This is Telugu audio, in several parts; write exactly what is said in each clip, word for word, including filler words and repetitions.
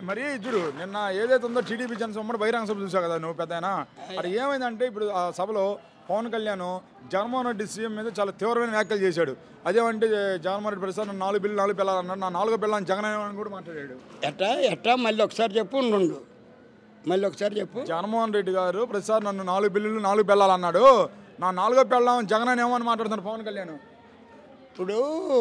మరి చూడు నిన్న ఏదైతే ఉందో టీడీపీ జనసేన ఉమ్మడి బహిరంగ సభ చూసావు కదా నువ్వు పెద్దయినా అది ఏమైందంటే ఇప్పుడు ఆ సభలో పవన్ కళ్యాణ్ జగన్మోహన్ రెడ్డి సీఎం మీద చాలా తీవ్రమైన వ్యాఖ్యలు చేశాడు. అదేమంటే జగన్మోహన్ రెడ్డి ప్రసాద్ నాలుగు బిల్లు నాలుగు పిల్లలు అన్నాడు, నా నాలుగో పిల్లలు జగన్ అని కూడా మాట్లాడాడు. ఎట్టా ఎట్టా మళ్ళీ ఒకసారి చెప్పు ఉండు మళ్ళీ ఒకసారి చెప్పు. జగన్మోహన్ రెడ్డి గారు ప్రసాద్ నన్ను నాలుగు బిల్లులు నాలుగు పిల్లలు అన్నాడు, నా నాలుగో పిల్లం జగన్ అని ఏమని మాట్లాడుతున్నాడు పవన్ కళ్యాణ్. ఇప్పుడు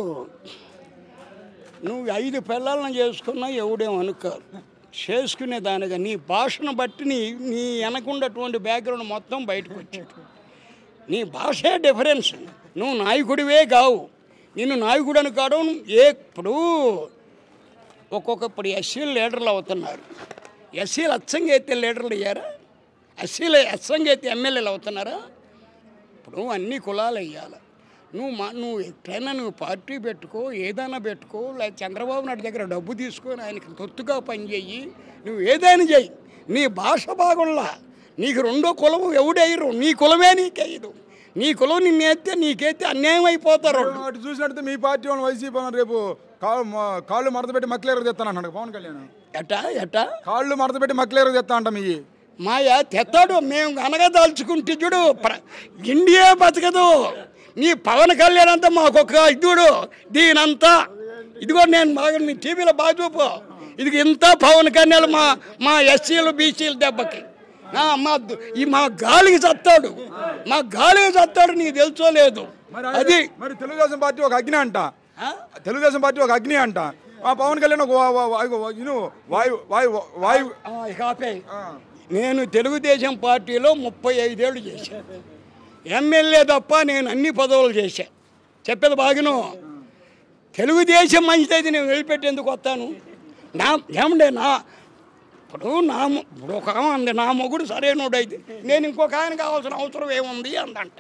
నువ్వు ఐదు పిల్లలను చేసుకున్నా ఎవడేమనుకోరు, చేసుకునే దానిగా నీ భాషను బట్టి నీ నీ వెనకుండటువంటి బ్యాక్గ్రౌండ్ మొత్తం బయటకు వచ్చాడు. నీ భాషే డిఫరెన్స్. నువ్వు నాయకుడివే కావు, నిన్ను నాయకుడు అని కావడం ఏ ఇప్పుడు ఒక్కొక్క ఇప్పుడు ఎస్సీలు లీడర్లు అవుతున్నారు. ఎస్సీలు అచ్చంగా అయితే లీడర్లు అయ్యారా? ఎస్సీలు అచ్చంగా అయితే ఎమ్మెల్యేలు అవుతున్నారా? ఇప్పుడు అన్ని కులాలు వేయాలి. నువ్వు మా నువ్వు ఎట్లయినా నువ్వు పార్టీ పెట్టుకో, ఏదైనా పెట్టుకో, లేదా చంద్రబాబు నాయుడు దగ్గర డబ్బు తీసుకొని ఆయనకి తొత్తుగా పనిచేయి, నువ్వు ఏదైనా చెయ్యి. నీ భాష బాగుండా నీకు రెండో కులం ఎవడయ్యరు, నీ కులమే నీకేయదు. నీ కులం నిన్నేస్తే నీకైతే అన్యాయం అయిపోతారు. అటు చూసినట్టు మీ పార్టీ వాళ్ళు వైసీపీ రేపు కాళ్ళు కాళ్ళు మడత పెట్టి మక్లేరు తెస్తాను అన్నాడు పవన్ కళ్యాణ్. ఎట్టా ఎట్టా కాళ్ళు మడత పెట్టి మక్లేరు తెస్తా అంట మీ మాయా తెత్తాడు. మేము అనగదాల్చుకుంటే చూడు ఇండియా బతకదు. నీ పవన్ కళ్యాణ్ అంతా మాకొక ఇదుడు దీనంతా ఇదిగో నేను బాగా నీ టీవీలో బాగా చూపు, ఇది ఇంత పవన్ కళ్యాణ్ మా మా ఎస్సీలు బీసీలు దెబ్బకి మా ఈ మా గాలికి చస్తాడు, మా గాలికి చస్తాడు. నీకు తెలుసోలేదు. అది మరి తెలుగుదేశం పార్టీ ఒక అగ్ని అంట, తెలుగుదేశం పార్టీ ఒక అగ్ని అంట, ఆ పవన్ కళ్యాణ్ ఒక వాయు వాయు వాయు కాపే. నేను తెలుగుదేశం పార్టీలో ముప్పై ఐదేళ్ళు చేశాను, ఎమ్మెల్యే తప్ప నేను అన్ని పదవులు చేశా. చెప్పేది బాగాను. తెలుగుదేశం మంచిదైతే నేను వదిలిపెట్టేందుకు వస్తాను. నా ఏమండే నా ఇప్పుడు నా ఇప్పుడు ఒక అంది నా మొగుడు సరైనోడు అయితే నేను ఇంకొక ఆయన కావాల్సిన అవసరం ఏముంది అందంట.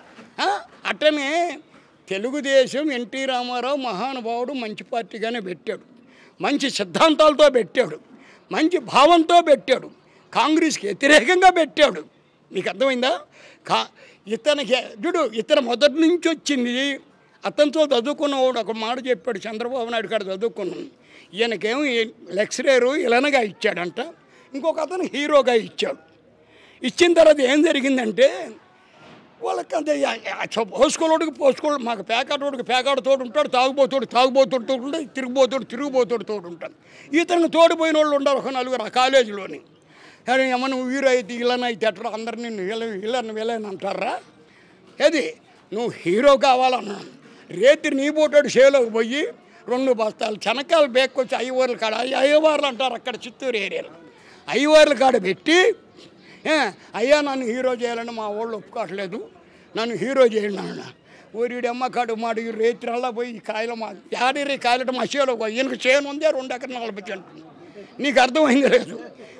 అట్టనే తెలుగుదేశం ఎన్టీ రామారావు మహానుభావుడు మంచి పార్టీగానే పెట్టాడు, మంచి సిద్ధాంతాలతో పెట్టాడు, మంచి భావంతో పెట్టాడు, కాంగ్రెస్కి వ్యతిరేకంగా పెట్టాడు. మీకు అర్థమైందా? కా ఇతనికి చూడు ఇతను మొదటి నుంచి వచ్చింది అతనితో చదువుకున్నవాడు ఒక మాట చెప్పాడు, చంద్రబాబు నాయుడు కాడ చదువుకున్నాను, ఈయనకేమో లెక్చరరు ఇలానగా ఇచ్చాడంట, ఇంకొక అతను హీరోగా ఇచ్చాడు. ఇచ్చిన తర్వాత ఏం జరిగిందంటే వాళ్ళకి అంతే పోసుకోలోడికి పోసుకోడు, మాకు పేకాటోడికి పేకాటతోడు ఉంటాడు, తాగుబోతోడు తాగుబోతుడితో ఉంటాడు, తిరిగిపోతాడు తిరిగిపోతుడితోడు ఉంటాడు. ఇతను తోడిపోయిన వాళ్ళు ఉండరు ఒక నలుగురు ఆ కాలేజీలోని. అరే ఏమన్నా నువ్వు హీరో అయితే ఇళ్ళని అయితే ఎట్లా అందరినీ వీళ్ళ వీళ్ళని వీళ్ళని అంటారా? ఏది నువ్వు హీరో కావాలన్నాను. రేత్రి నీ పోటాడు షేలోకి పోయి రెండు బస్తాలు చెనకాయలు బేక్కొచ్చి అయ్యవార్ల కాడ అయ్యవార్లు అంటారు అక్కడ చిత్తూరు ఏరియాలో, అయ్యవార్ల కాడ పెట్టి అయ్యా నన్ను హీరో చేయాలని మా వాళ్ళు ఒప్పుకోవట్లేదు, నన్ను హీరో చేయండి అన్న. ఊరిడి అమ్మ కాడు మాడు ఈ రేత్రి అలా పోయి కాయలు మా యాడీ కాయలట మా షేలో పోయి ఈయనకు చేను ఉంది రెండు ఎకరం నలభై చెంటు. నీకు అర్థమైంది లేదు.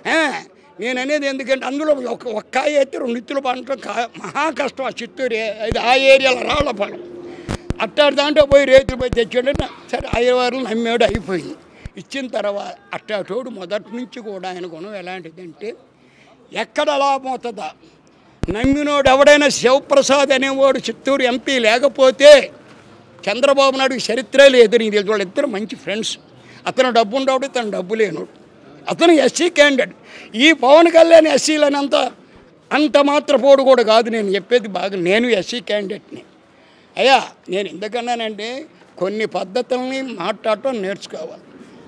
నేను అనేది ఎందుకంటే అందులో ఒక ఒక్కాయ అయితే రెండు ఇత్తులు పంట మహా కష్టం. ఆ చిత్తూరు అది ఆ ఏరియాలో రాళ్ళ పొలం అట్టాడు దాంట్లో పోయి రేతులు పోయి తెచ్చాడు. సరే అయ్యవారు నమ్మాడు, అయిపోయింది. ఇచ్చిన తర్వాత అట్టాటోడు మొదటి నుంచి కూడా ఆయన గుణం ఎలాంటిదంటే ఎక్కడ లాభం అవుతుందా, నమ్మినోడు ఎవడైనా శివప్రసాద్ అనేవాడు చిత్తూరు ఎంపీ లేకపోతే చంద్రబాబు నాయుడు చరిత్రే లేదు. నీకు తెలుసు వాళ్ళిద్దరు మంచి ఫ్రెండ్స్. అతను డబ్బు ఉండవుడు, తను డబ్బు లేనోడు, అతను ఎస్సీ క్యాండిడేట్. ఈ పవన్ కళ్యాణ్ ఎస్సీలని అంత అంత మాత్రపోడు కూడా కాదు. నేను చెప్పేది బాగా, నేను ఎస్సీ క్యాండిడేట్ని అయ్యా. నేను ఎందుకన్నానంటే కొన్ని పద్ధతుల్ని మాట్లాడటం నేర్చుకోవాలి.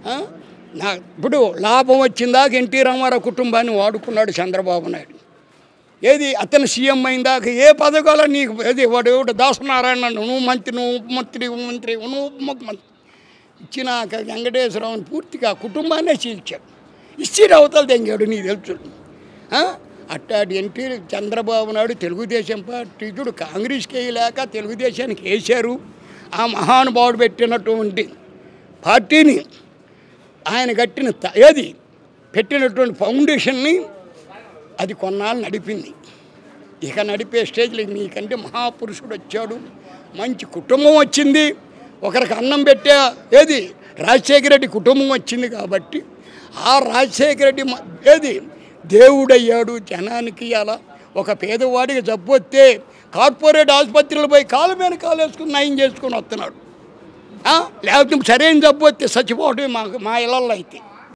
నా ఇప్పుడు లాభం వచ్చిందాక ఎన్టీ రామారావు కుటుంబాన్ని వాడుకున్నాడు చంద్రబాబు నాయుడు. ఏది అతను సీఎం అయిందాక ఏ పథకాలు నీకు ఏది వాడు దాసనారాయణ నువ్వు మంత్రి, నువ్వు మంత్రి మంత్రి నువ్వు ముఖ్యమంత్రి ఇచ్చినాక వెంకటేశ్వరరావుని పూర్తిగా కుటుంబాన్నే చీల్చాడు, ఇచ్చి అవతలు తెంగాడు. నీకు తెలుసు. అట్టాడు ఎన్టీ చంద్రబాబు నాయుడు తెలుగుదేశం పార్టీ చూడు కాంగ్రెస్కి వేయలేక తెలుగుదేశానికి వేశారు. ఆ మహానుభావుడు పెట్టినటువంటి పార్టీని ఆయన కట్టిన ఏది పెట్టినటువంటి ఫౌండేషన్ని అది కొన్నాళ్ళు నడిపింది. ఇక నడిపే స్టేజ్లో నీకంటే మహాపురుషుడు వచ్చాడు, మంచి కుటుంబం వచ్చింది, ఒకరికి అన్నం పెట్టే ఏది రాజశేఖర రెడ్డి కుటుంబం వచ్చింది. కాబట్టి ఆ రాజశేఖర రెడ్డి ఏది దేవుడయ్యాడు జనానికి. అలా ఒక పేదవాడికి జబ్బు వస్తే కార్పొరేట్ ఆసుపత్రులు పోయి కాలు మీద కాలు వేసుకుని నయం చేసుకుని వస్తున్నాడు. లేకపోతే సరైన జబ్బు వస్తే చచ్చిపోవటమే మా మా ఇళ్ళల్లో అయితే.